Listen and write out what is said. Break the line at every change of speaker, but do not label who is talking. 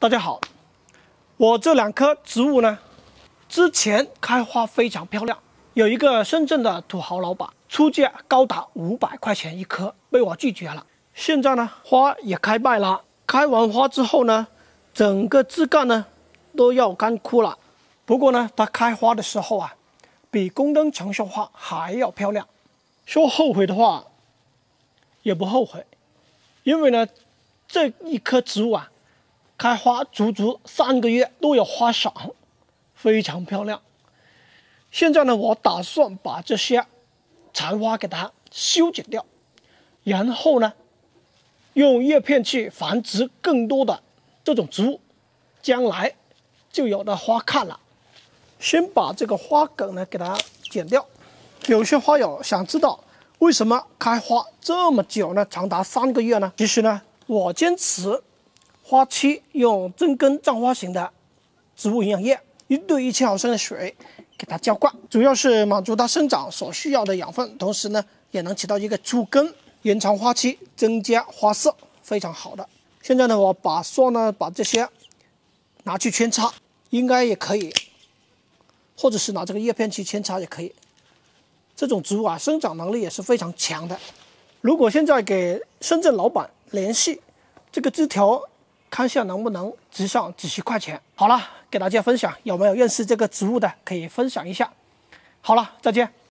大家好，我这2棵植物呢，之前开花非常漂亮，有一个深圳的土豪老板出价高达500块钱一棵，被我拒绝了。现在呢，花也开败了，开完花之后呢，整个枝干呢都要干枯了。不过呢，它开花的时候啊，比宫灯长寿花还要漂亮。说后悔的话，也不后悔，因为呢，这一棵植物啊，开花足足3个月都有花赏，非常漂亮。现在呢，我打算把这些残花给它修剪掉，然后呢，用叶片去繁殖更多的这种植物，将来就有的花看了。先把这个花梗呢给它剪掉。有些花友想知道为什么开花这么久呢，长达3个月呢？其实呢，我坚持花期用真根葬花型的植物营养液1对17毫升的水给它浇灌，主要是满足它生长所需要的养分，同时呢也能起到一个促根、延长花期、增加花色，非常好的。现在呢，我把这些拿去扦插，应该也可以，或者是拿这个叶片去扦插也可以。这种植物啊，生长能力也是非常强的。如果现在给深圳老板联系，这个枝条看下能不能值上几十块钱。好了，给大家分享，有没有认识这个植物的可以分享一下。好了，再见。